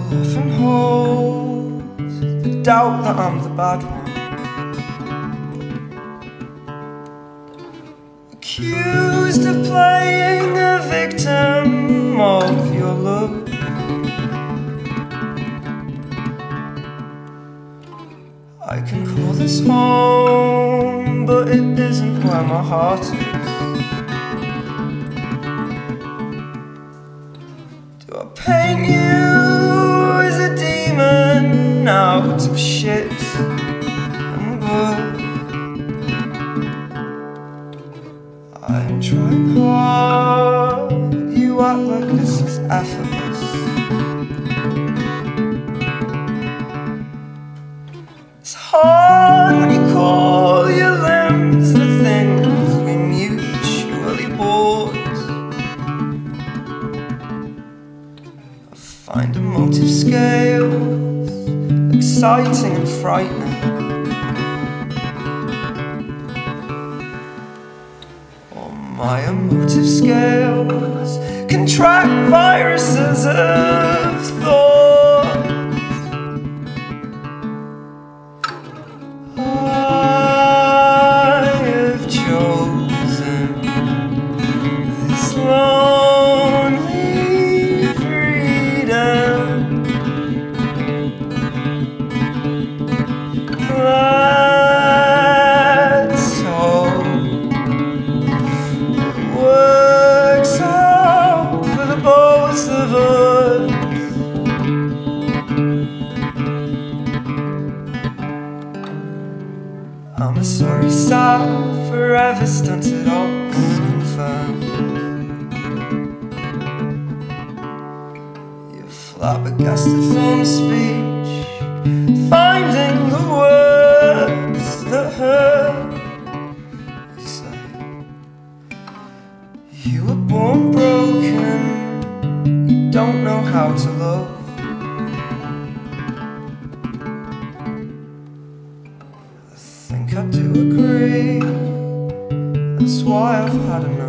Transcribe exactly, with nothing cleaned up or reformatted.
often hold the doubt that I'm the bad one, accused of playing a victim of your love. I can call this home, but it isn't where my heart is. Do I paint you as a demon out of shit and blood? I'm trying hard, you act like this is effortless. It's hard when you call your limbs the things we mutually bought. I find emotive scales exciting and frightening, or my emotive scales can track viruses of thought. Lonely freedom, let's hope it works out for the both of us. I'm a sorry sound forever stunted odds confirmed. Flabbergasted film speech, finding the words that hurt. You say you were born broken, you don't know how to love. I think I do agree, that's why I've had enough.